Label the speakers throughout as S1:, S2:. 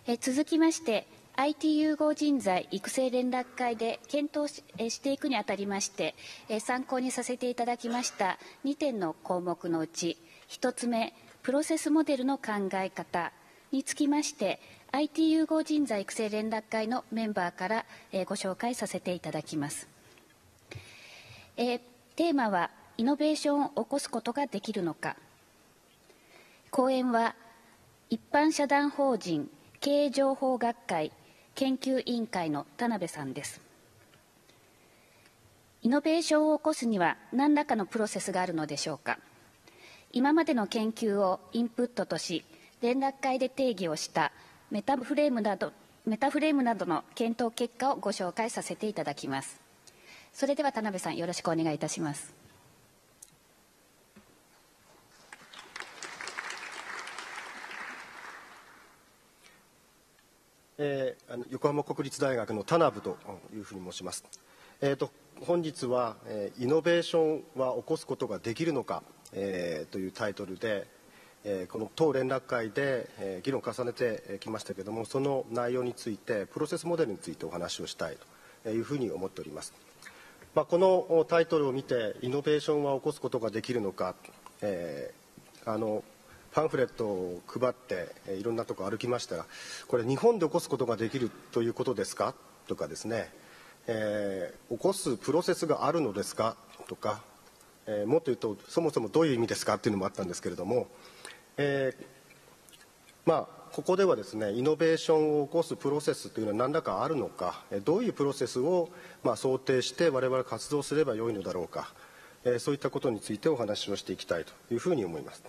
S1: 続きまして、IT 融合人材育成連絡会で検討していくにあたりまして、参考にさせていただきました2点の項目のうち、1つ目、プロセスモデルの考え方につきまして、IT 融合人材育成連絡会のメンバーからご紹介させていただきます。テーマは、イノベーションを起こすことができるのか。講演は、一般社団法人経営情報学会研究委員会の田辺さんです。イノベーションを起こすには何らかのプロセスがあるのでしょうか。今までの研究をインプットとし、連絡会で定義をしたメタフレームなどの検討結果をご紹介させていただきます。それでは田辺さん、よろしくお願いいたします。
S2: 横浜国立大学の田辺というふうに申します。本日は、イノベーションは起こすことができるのか、というタイトルで、この当連絡会で、議論を重ねてきましたけれども、その内容について、プロセスモデルについてお話をしたいというふうに思っております。このタイトルを見て、イノベーションは起こすことができるのか、パンフレットを配っていろんなところ歩きましたら、これ日本で起こすことができるということですかとかですね、起こすプロセスがあるのですかとか、もっと言うとそもそもどういう意味ですかっていうのもあったんですけれども、ここではですね、イノベーションを起こすプロセスというのは何らかあるのか、どういうプロセスを想定して我々活動すればよいのだろうか、そういったことについてお話をしていきたいというふうに思います。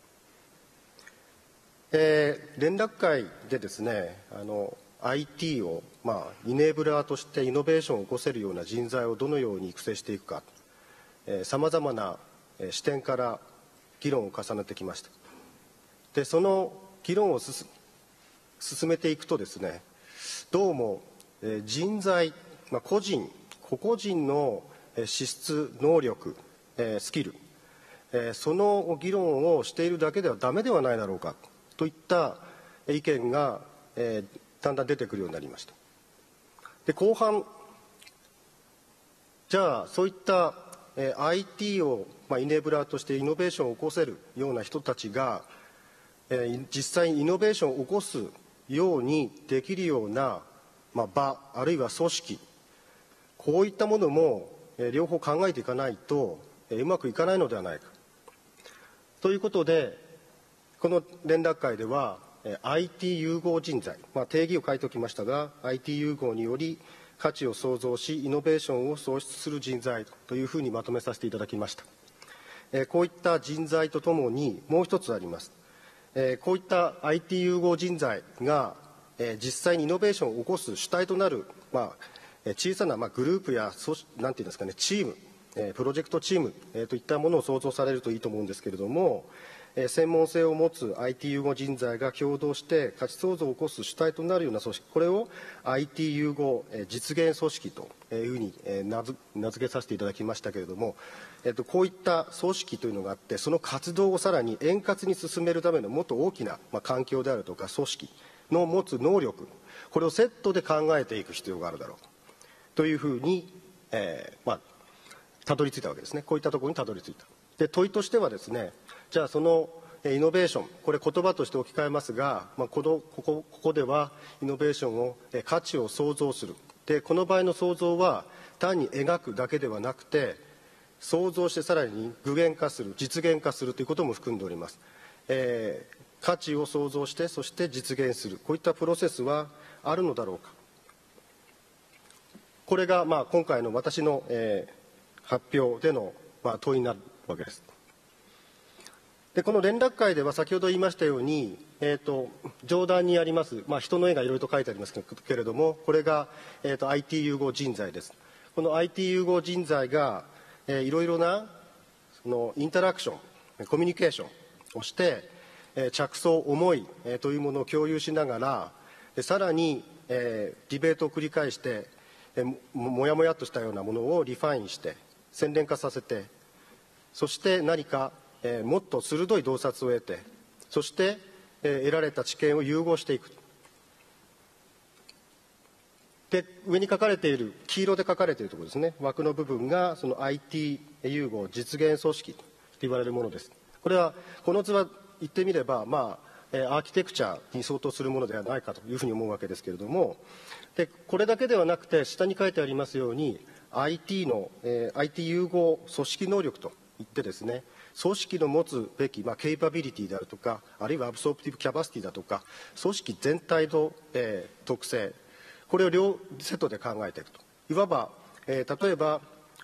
S2: 連絡会でですね、IT を、イネーブラーとしてイノベーションを起こせるような人材をどのように育成していくか、さまざまな視点から議論を重ねてきました。で、その議論を進めていくとですね、どうも人材、個々人の資質、能力、スキル、その議論をしているだけではダメではないだろうかといった意見が、だんだん出てくるようになりました。で、後半、じゃあそういった、IT を、イネーブラーとしてイノベーションを起こせるような人たちが、実際にイノベーションを起こすようにできるような、場あるいは組織、こういったものも、両方考えていかないと、うまくいかないのではないかということで、この連絡会では IT 融合人材、定義を書いておきましたが、 IT 融合により価値を創造しイノベーションを創出する人材というふうにまとめさせていただきました。こういった人材とともにもう一つあります。こういった IT 融合人材が実際にイノベーションを起こす主体となる、小さなグループやなんていうんですかね、チーム、プロジェクトチーム、といったものを想像されるといいと思うんですけれども、専門性を持つ IT 融合人材が共同して価値創造を起こす主体となるような組織、これを IT 融合実現組織というふうに名付けさせていただきましたけれども、こういった組織というのがあって、その活動をさらに円滑に進めるためのもっと大きな環境であるとか組織の持つ能力、これをセットで考えていく必要があるだろうというふうに、たどり着いたわけですね。こういったところにたどり着いた。で、問いとしてはですね、じゃあそのイノベーション、これ言葉として置き換えますが、ここではイノベーションを価値を創造する。で、この場合の創造は単に描くだけではなくて、創造してさらに具現化する、実現化するということも含んでおります。価値を創造して、そして実現する、こういったプロセスはあるのだろうか。これが今回の私の、発表での、問いになるわけです。で、この連絡会では先ほど言いましたように、上段にあります、人の絵がいろいろと書いてありますけれども、これが、IT 融合人材です。この IT 融合人材が、いろいろなそのインタラクション、コミュニケーションをして、着想、思い、というものを共有しながら、さらに、ディベートを繰り返して、もやもやっとしたようなものをリファインして洗練化させて、そして何か、もっと鋭い洞察を得て、そして、得られた知見を融合していく、 で、上に書かれている、黄色で書かれているところですね、枠の部分がその IT 融合実現組織と言われるものです。これは、この図は言ってみれば、アーキテクチャに相当するものではないかというふうに思うわけですけれども、でこれだけではなくて、下に書いてありますように、IT 融合組織能力といってですね、組織の持つべき、ケイパビリティであるとか、あるいはアブソープティブキャパシティだとか、組織全体の、特性、これを両セットで考えていくと。いわば、例えば、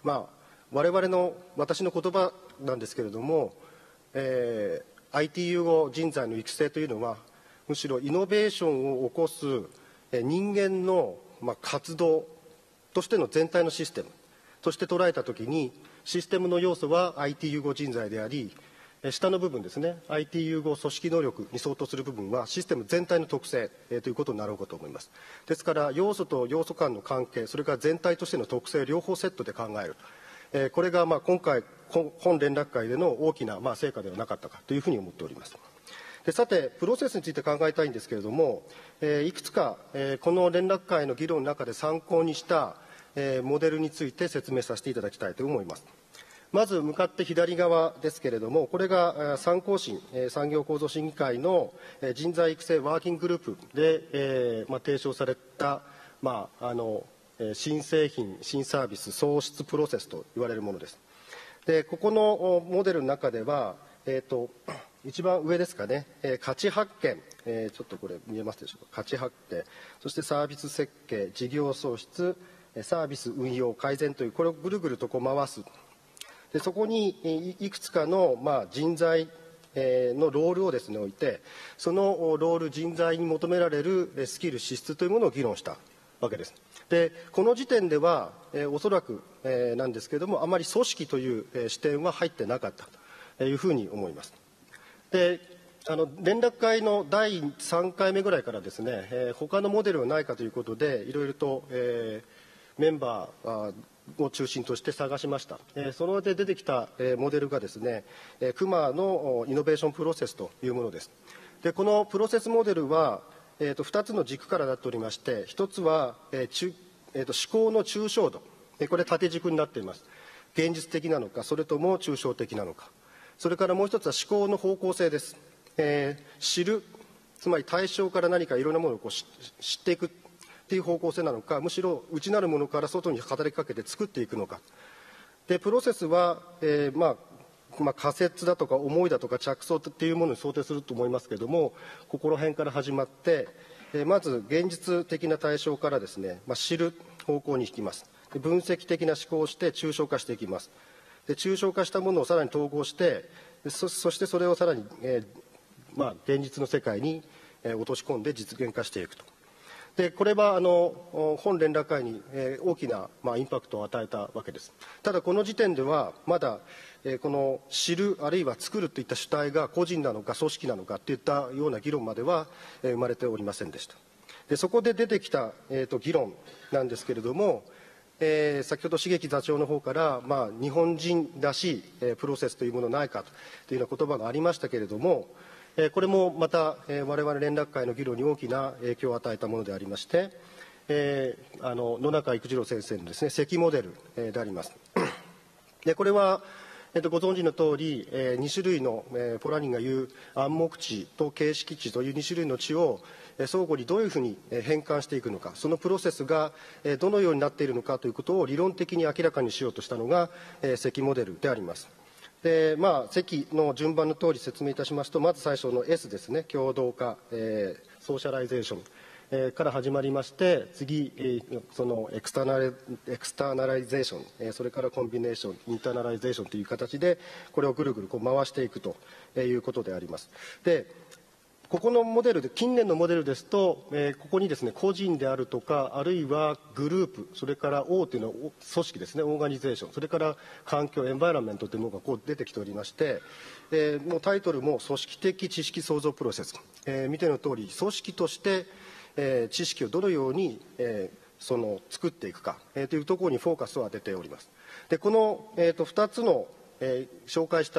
S2: 私の言葉なんですけれども、IT 融合人材の育成というのは、むしろイノベーションを起こす人間の活動としての全体のシステムとして捉えたときに、システムの要素は IT 融合人材であり、下の部分ですね、IT 融合組織能力に相当する部分はシステム全体の特性、ということになろうかと思います。ですから、要素と要素間の関係、それから全体としての特性、両方セットで考える。これが今回、本連絡会での大きな成果ではなかったかというふうに思っております。でさて、プロセスについて考えたいんですけれども、いくつか、この連絡会の議論の中で参考にした、モデルについて説明させていただきたいと思います。まず向かって左側ですけれども、これが産工審、産業構造審議会の人材育成ワーキンググループで、提唱された、新製品、新サービス創出プロセスと言われるものです。で、ここのモデルの中では、一番上ですかね、価値発見、ちょっとこれ見えますでしょうか、価値発見、そしてサービス設計、事業創出、サービス運用、改善という、これをぐるぐると回す。でそこにいくつかの、人材のロールをですね置いて、そのロール、人材に求められるスキル、資質というものを議論したわけです。でこの時点では、おそらく、なんですけれども、あまり組織という視点は入ってなかったというふうに思います。で連絡会の第3回目ぐらいからですね、他のモデルはないかということで、いろいろと、メンバーを中心として探しました。そので出てきたモデルがですね、熊のイノベーションプロセスというものです。でこのプロセスモデルは、2つの軸からなっておりまして、1つは、思考の抽象度、これ縦軸になっています。現実的なのか、それとも抽象的なのか。それからもう1つは思考の方向性です。知る、つまり対象から何かいろんなものを知っていくという方向性なのか、むしろ内なるものから外に働きかけて作っていくのか。でプロセスは、仮説だとか思いだとか着想というものに想定すると思いますけれども、ここら辺から始まって、まず現実的な対象からですね、知る方向に引きます。で分析的な思考をして抽象化していきます。で抽象化したものをさらに統合して、そしてそれをさらに、現実の世界に落とし込んで実現化していくと。でこれは本連絡会に大きなインパクトを与えたわけです。ただこの時点ではまだこの知るあるいは作るといった主体が個人なのか組織なのかといったような議論までは生まれておりませんでした。でそこで出てきた議論なんですけれども、先ほど茂木座長の方から、日本人らしいプロセスというものないかというような言葉がありましたけれども、これもまた我々連絡会の議論に大きな影響を与えたものでありまして、野中育次郎先生のですね、関モデルであります。でこれは、ご存知の通り、2種類の、ポラニンが言う暗黙知と形式知という2種類の知を相互にどういうふうに変換していくのか、そのプロセスがどのようになっているのかということを理論的に明らかにしようとしたのが関モデルであります。で積の順番の通り説明いたしますと、まず最初の S ですね、共同化、ソーシャライゼーション、から始まりまして、次、そのエクスターナライゼーション、それからコンビネーション、インターナライゼーションという形で、これをぐるぐる回していくということであります。でここのモデルで、近年のモデルですと、ここにですね、個人であるとか、あるいはグループ、それから大手の組織ですね、オーガニゼーション、それから環境、エンバイラメントというものがこう出てきておりまして、もうタイトルも組織的知識創造プロセス。見ての通り、組織として、知識をどのように、作っていくか、というところにフォーカスを当てております。でこの、2つの紹介した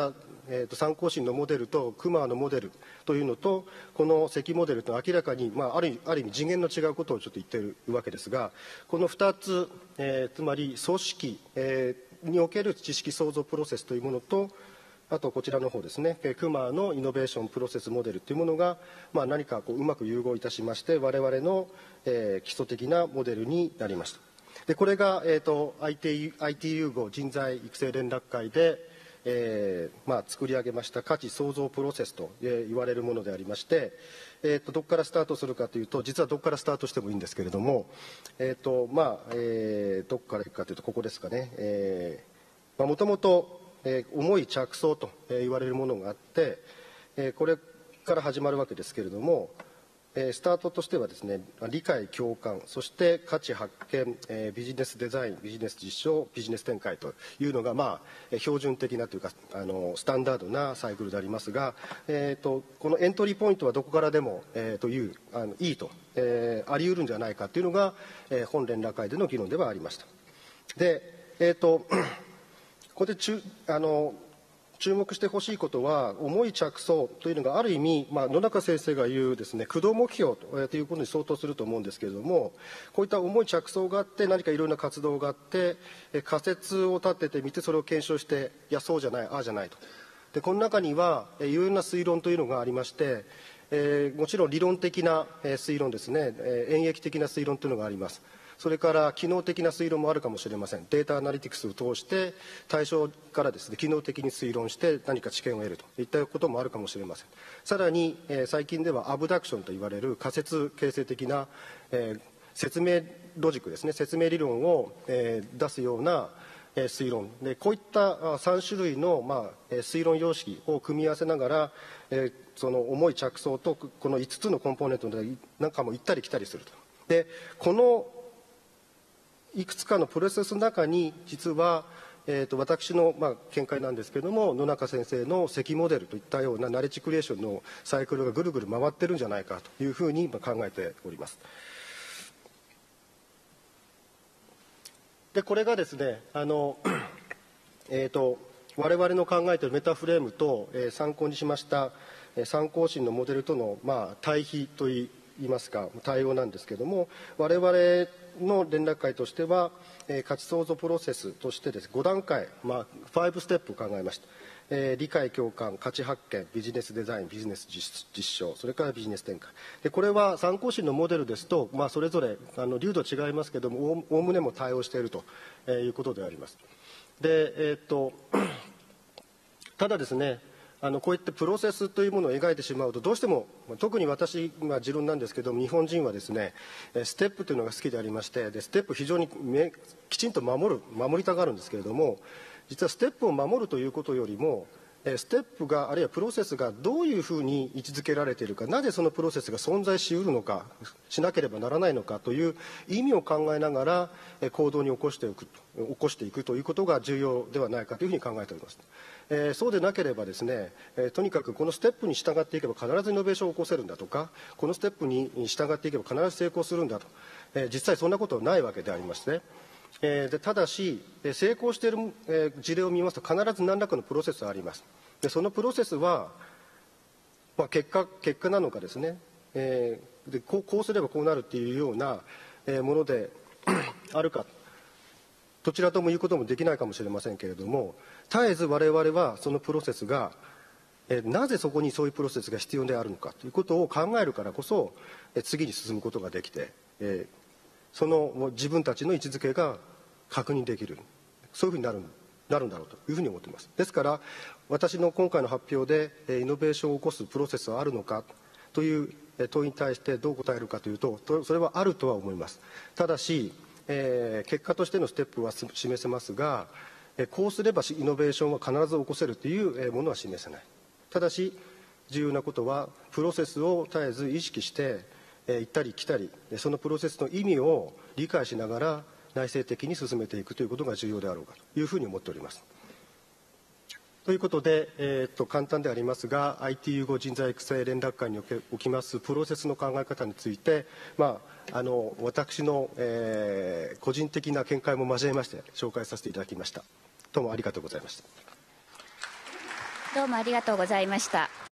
S2: 参考審のモデルとクマのモデルというのと、この関モデルと明らかに、ある意味次元の違うことをちょっと言っているわけですが、この2つ、つまり組織、における知識創造プロセスというものと、あとこちらの方ですね、クマのイノベーションプロセスモデルというものが、何かうまく融合いたしまして、我々の、基礎的なモデルになりました。でこれが、IT 融合人材育成連絡会で、作り上げました価値創造プロセスと言われるものでありまして、どこからスタートするかというと、実はどこからスタートしてもいいんですけれども、どこからいくかというと、ここですかね。もともと重い着想と言われるものがあって、これから始まるわけですけれども、スタートとしてはですね、理解共感、そして価値発見、ビジネスデザイン、ビジネス実証、ビジネス展開というのが、標準的なというかスタンダードなサイクルでありますが、このエントリーポイントはどこからでも、いいと、あり得るんじゃないかというのが、本連絡会での議論ではありました。で、ここで注目してほしいことは、重い着想というのがある意味、野中先生が言うですね、駆動目標ということに相当すると思うんですけれども、こういった重い着想があって、何かいろんな活動があって、仮説を立ててみて、それを検証して、いや、そうじゃない、ああじゃないと。で、この中には、いろんな推論というのがありまして、もちろん理論的な推論ですね、演繹的な推論というのがあります。それから機能的な推論もあるかもしれません。データアナリティクスを通して対象からですね、機能的に推論して何か知見を得るといったこともあるかもしれません。さらに、最近ではアブダクションと言われる仮説形成的な、説明ロジックですね、説明理論を、出すような推論で、こういった3種類の、推論様式を組み合わせながら、その重い着想とこの5つのコンポーネントでなんかも行ったり来たりすると。でこのいくつかのプロセスの中に実は、私の、見解なんですけれども、野中先生の関モデルといったようなナレッジクリエーションのサイクルがぐるぐる回ってるんじゃないかというふうに考えております。でこれがですね我々の考えているメタフレームと、参考にしました参考審のモデルとの、対比といいますか対応なんですけれども、我々の連絡会としては、価値創造プロセスとしてです、5段階、5ステップを考えました。理解共感、価値発見、ビジネスデザイン、ビジネス実証、それからビジネス展開。でこれは参考審のモデルですと、それぞれ流度違いますけれども、おおむねも対応しているということであります。で、ただですね、こういったプロセスというものを描いてしまうと、どうしても特に私は持論なんですけども、日本人はですねステップというのが好きでありまして、でステップ非常にきちんと守りたがるんですけれども、実はステップを守るということよりも、ステップがあるいはプロセスがどういうふうに位置づけられているか、なぜそのプロセスが存在しうるのか、しなければならないのかという意味を考えながら行動に起こしていくということが重要ではないかというふうに考えております。そうでなければですね、とにかくこのステップに従っていけば必ずイノベーションを起こせるんだとか、このステップに従っていけば必ず成功するんだと、実際そんなことはないわけでありましてね。でただし成功している、事例を見ますと必ず何らかのプロセスがあります。でそのプロセスは、結果なのかですね、でこうすればこうなるっていうような、ものであるか、どちらとも言うこともできないかもしれませんけれども、絶えず我々はそのプロセスが、なぜそこにそういうプロセスが必要であるのかということを考えるからこそ、次に進むことができて、その自分たちの位置づけが確認できる、そういうふうになるんだろうというふうに思っています。ですから私の今回の発表でイノベーションを起こすプロセスはあるのかという問いに対してどう答えるかというと、それはあるとは思います。ただし、結果としてのステップは示せますが、こうすればイノベーションは必ず起こせるというものは示せない。ただし重要なことはプロセスを絶えず意識して行ったり来たり、そのプロセスの意味を理解しながら内省的に進めていくということが重要であろうかというふうに思っております。ということで、簡単でありますが IT 融合人材育成連絡会におきますプロセスの考え方について、私の、個人的な見解も交えまして紹介させていただきました。どうもありがとうございました。
S1: どうもありがとうございました。